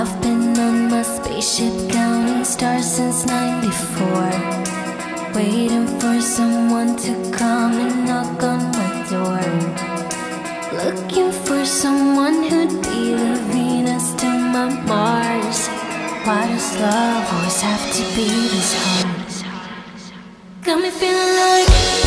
I've been on my spaceship counting stars since '94, waiting for someone to come and knock on my door, looking for someone who'd be the Venus to my Mars. Why does love always have to be this hard? Got me feeling like